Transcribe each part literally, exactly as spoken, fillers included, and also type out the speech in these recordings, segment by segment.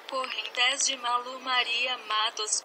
Correntes de Malu Maria Matos.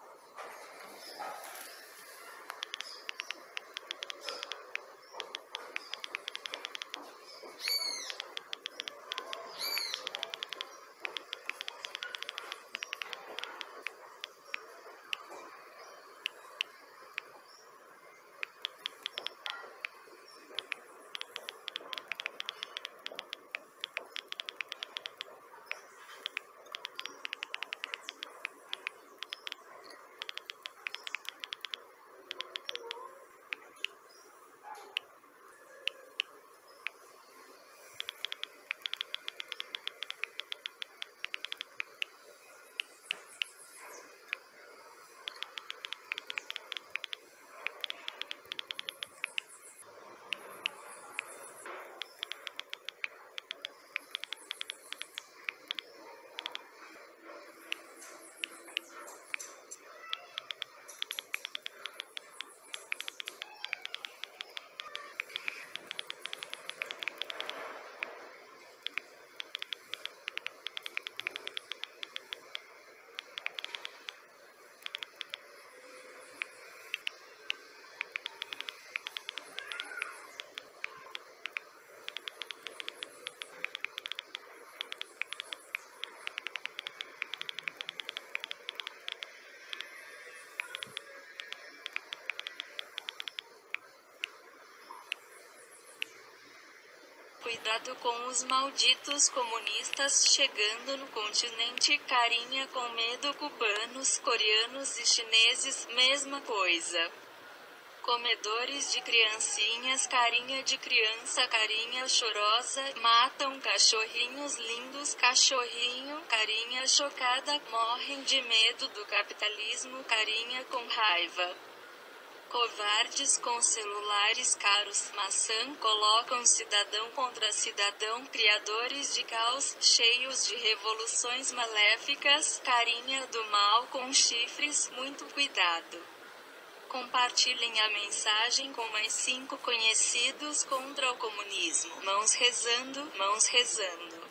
Cuidado com os malditos comunistas chegando no continente. Carinha com medo. Cubanos, coreanos e chineses, mesma coisa. Comedores de criancinhas. Carinha de criança. Carinha chorosa. Matam cachorrinhos lindos. Cachorrinho. Carinha chocada. Morrem de medo do capitalismo. Carinha com raiva. Covardes com celulares caros. Maçã colocam cidadão contra cidadão. Criadores de caos, cheios de revoluções maléficas. Carinha do mal com chifres. Muito cuidado. Compartilhem a mensagem com mais cinco conhecidos contra o comunismo. Mãos rezando, mãos rezando.